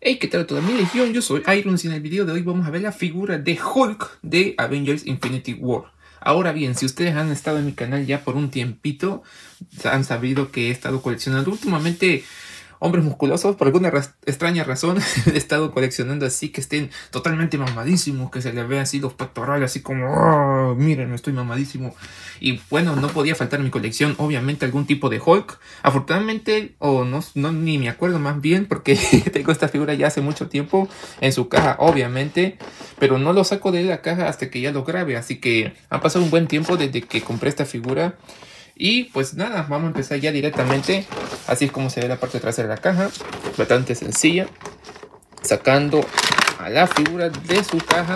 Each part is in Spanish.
Hey, ¿qué tal toda mi legión? Yo soy Iron y en el video de hoy vamos a ver la figura de Hulk de Avengers Infinity War. Ahora bien, si ustedes han estado en mi canal ya por un tiempito, han sabido que he estado coleccionando últimamente hombres musculosos. Por alguna extraña razón he estado coleccionando así que estén totalmente mamadísimos, que se les vea así los pectorales, así como "Oh, miren, estoy mamadísimo". Y bueno, no podía faltar en mi colección obviamente algún tipo de Hulk. Afortunadamente, o no ni me acuerdo más bien, porque tengo esta figura ya hace mucho tiempo en su caja obviamente, pero no lo saco de la caja hasta que ya lo grabe, así que ha pasado un buen tiempo desde que compré esta figura. Y pues nada, vamos a empezar ya directamente. Así es como se ve la parte trasera de la caja. Bastante sencilla. Sacando a la figura de su caja.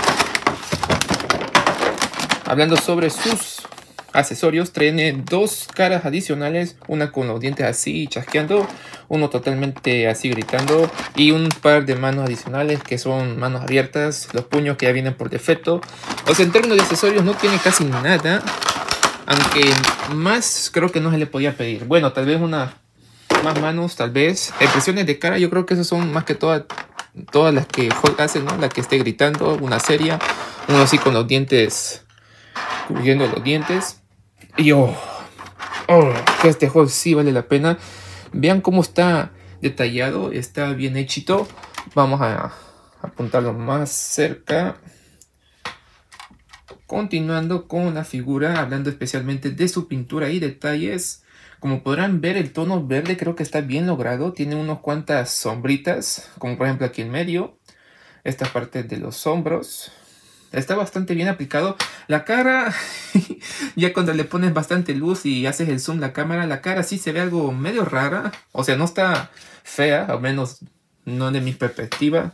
Hablando sobre sus accesorios, tiene dos caras adicionales. Una con los dientes así chasqueando. Uno totalmente así gritando. Y un par de manos adicionales que son manos abiertas. Los puños que ya vienen por defecto. O sea, en términos de accesorios no tiene casi nada. Aunque más creo que no se le podía pedir. Bueno, tal vez una más manos, tal vez. Expresiones de cara, yo creo que esas son más que todas las que Hulk hace, ¿no? La que esté gritando, una seria. Uno así con los dientes, cubriendo los dientes. Y que este Hulk sí vale la pena. Vean cómo está detallado, está bien hechito. Vamos a apuntarlo más cerca. Continuando con la figura, hablando especialmente de su pintura y detalles. Como podrán ver, el tono verde creo que está bien logrado. Tiene unas cuantas sombritas, como por ejemplo aquí en medio. Esta parte de los hombros. Está bastante bien aplicado. La cara, ya cuando le pones bastante luz y haces el zoom la cámara, la cara sí se ve algo medio rara. O sea, no está fea, al menos no de mi perspectiva.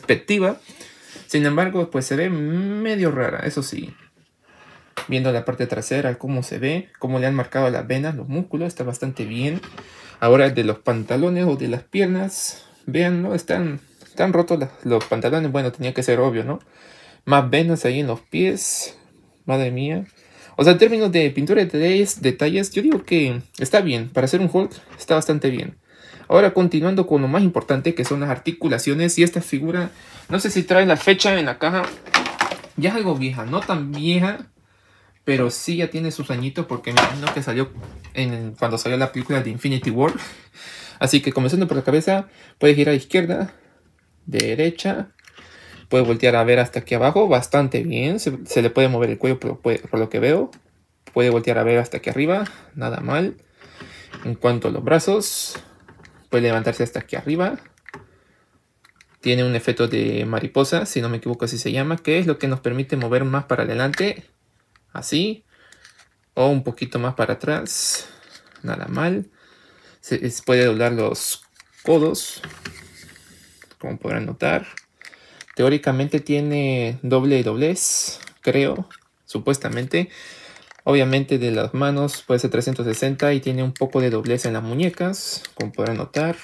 Sin embargo, pues se ve medio rara, eso sí. Viendo la parte trasera, cómo se ve, cómo le han marcado las venas, los músculos, está bastante bien. Ahora de los pantalones o de las piernas, vean, ¿no? Están rotos los pantalones, bueno, tenía que ser obvio, ¿no? Más venas ahí en los pies, madre mía. O sea, en términos de pintura de detalles, yo digo que está bien, para hacer un Hulk está bastante bien. Ahora continuando con lo más importante, que son las articulaciones, y esta figura, no sé si trae la fecha en la caja, ya es algo vieja, no tan vieja, pero sí ya tiene sus añitos porque me imagino que salió cuando salió la película de Infinity War. Así que comenzando por la cabeza, puede girar a izquierda, derecha. Puede voltear a ver hasta aquí abajo, bastante bien. Se le puede mover el cuello por lo que veo. Puede voltear a ver hasta aquí arriba, nada mal. En cuanto a los brazos, puede levantarse hasta aquí arriba. Tiene un efecto de mariposa, si no me equivoco así se llama, que es lo que nos permite mover más para adelante. Así. O un poquito más para atrás. Nada mal. Se puede doblar los codos, como podrán notar. Teóricamente tiene doble doblez, creo, supuestamente. Obviamente de las manos puede ser 360 y tiene un poco de doblez en las muñecas, como podrán notar.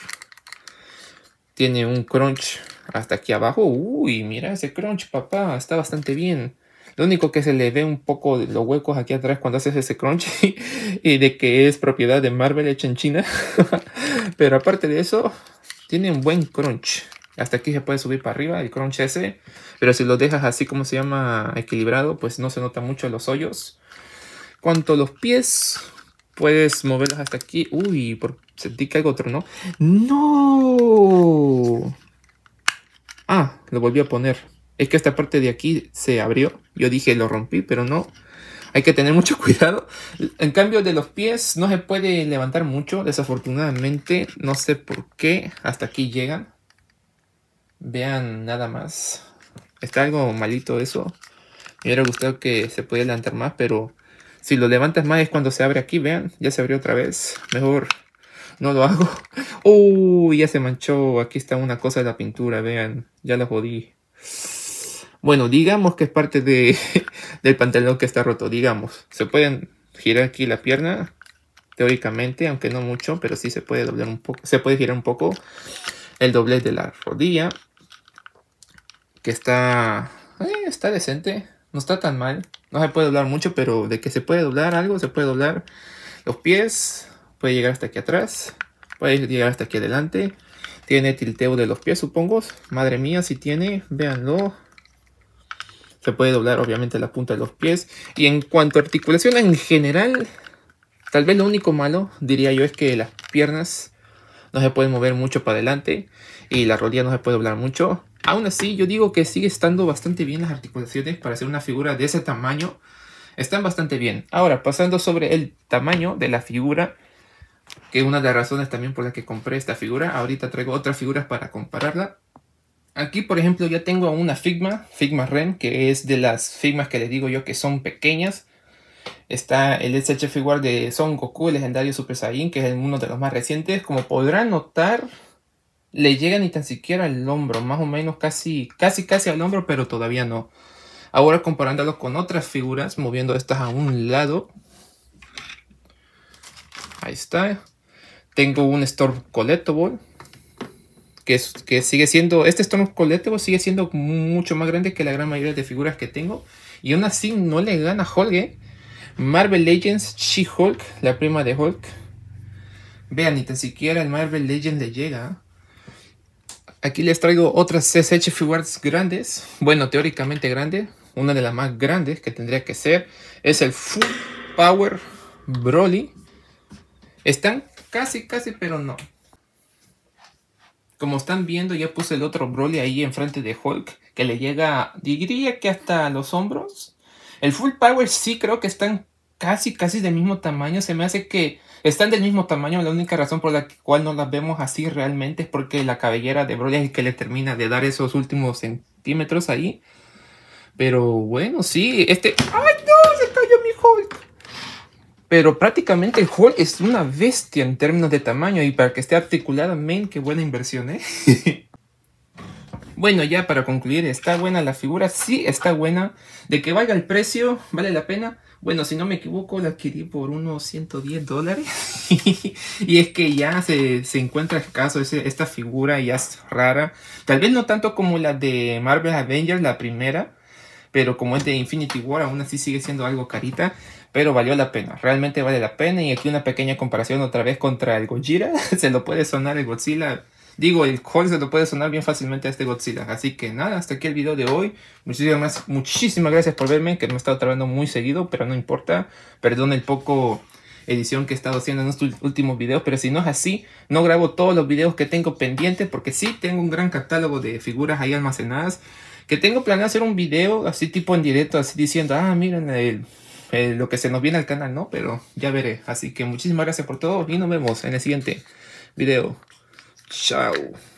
Tiene un crunch hasta aquí abajo. Uy, mira ese crunch, papá, está bastante bien. Lo único que se le ve un poco de los huecos aquí atrás cuando haces ese crunch y de que es propiedad de Marvel hecha en China. Pero aparte de eso, tiene un buen crunch. Hasta aquí se puede subir para arriba el crunch ese. Pero si lo dejas así como se llama equilibrado, pues no se nota mucho los hoyos. Cuanto a los pies, puedes moverlos hasta aquí. Uy, sentí que algo tronó. ¡No! Ah, lo volví a poner. Es que esta parte de aquí se abrió. Yo dije lo rompí, pero no. Hay que tener mucho cuidado. En cambio de los pies no se puede levantar mucho. Desafortunadamente, no sé por qué. Hasta aquí llegan. Vean nada más. Está algo malito eso. Me hubiera gustado que se pudiera levantar más, pero si lo levantas más es cuando se abre aquí. Vean, ya se abrió otra vez. Mejor no lo hago. Uy, ya se manchó. Aquí está una cosa de la pintura. Vean, ya la jodí. Bueno, digamos que es parte del pantalón que está roto. Digamos, se pueden girar aquí la pierna. Teóricamente, aunque no mucho, pero sí se puede doblar un poco. Se puede girar un poco el doblez de la rodilla. Que está decente. No está tan mal. No se puede doblar mucho, pero de que se puede doblar algo, se puede doblar. Los pies, puede llegar hasta aquí atrás. Puede llegar hasta aquí adelante. Tiene tilteo de los pies, supongo. Madre mía, si tiene, véanlo. Se puede doblar obviamente la punta de los pies. Y en cuanto a articulación en general, tal vez lo único malo, diría yo, es que las piernas no se pueden mover mucho para adelante. Y la rodilla no se puede doblar mucho. Aún así, yo digo que sigue estando bastante bien las articulaciones para hacer una figura de ese tamaño. Están bastante bien. Ahora, pasando sobre el tamaño de la figura, que es una de las razones también por la que compré esta figura. Ahorita traigo otras figuras para compararla. Aquí, por ejemplo, ya tengo una Figma Ren, que es de las Figmas que les digo yo que son pequeñas. Está el SH Figure de Son Goku, el legendario Super Saiyan, que es uno de los más recientes. Como podrán notar, le llega ni tan siquiera al hombro, más o menos casi al hombro, pero todavía no. Ahora comparándolo con otras figuras, moviendo estas a un lado. Ahí está. Tengo un Storm Collectible. Que sigue siendo, este Storm Collectible sigue siendo mucho más grande que la gran mayoría de figuras que tengo. Y aún así no le gana a Hulk. Marvel Legends She-Hulk, la prima de Hulk. Vean, ni tan siquiera el Marvel Legends le llega. Aquí les traigo otras SH Figures grandes. Bueno, teóricamente grandes. Una de las más grandes que tendría que ser es el Full Power Broly. Están casi, pero no. Como están viendo, ya puse el otro Broly ahí enfrente de Hulk, que le llega, diría que hasta los hombros. El Full Power sí creo que están casi del mismo tamaño. Se me hace que están del mismo tamaño. La única razón por la cual no las vemos así realmente es porque la cabellera de Broly es el que le termina de dar esos últimos centímetros ahí. Pero bueno, sí, ¡ay no! ¡Se cayó mi Hulk! Pero prácticamente el Hulk es una bestia en términos de tamaño. Y para que esté articulada, men, qué buena inversión, ¿eh? Bueno, ya para concluir, ¿está buena la figura? Sí, está buena. De que valga el precio, ¿vale la pena? Bueno, si no me equivoco, la adquirí por unos $110. Y es que ya se encuentra escaso esta figura, ya es rara. Tal vez no tanto como la de Marvel Avengers, la primera. Pero como es de Infinity War, aún así sigue siendo algo carita. Pero valió la pena, realmente vale la pena. Y aquí una pequeña comparación otra vez contra el Gojira. Se lo puede sonar el Godzilla. Digo, el Hulk se lo puede sonar bien fácilmente a este Godzilla. Así que nada, hasta aquí el video de hoy. Muchísimas gracias por verme, que me he estado trabajando muy seguido, pero no importa. Perdón el poco edición que he estado haciendo en estos últimos videos, pero si no es así, no grabo todos los videos que tengo pendientes, porque sí tengo un gran catálogo de figuras ahí almacenadas, que tengo planeado hacer un video así tipo en directo, así diciendo, miren lo que se nos viene al canal, ¿no? Pero ya veré. Así que muchísimas gracias por todo y nos vemos en el siguiente video. Chao.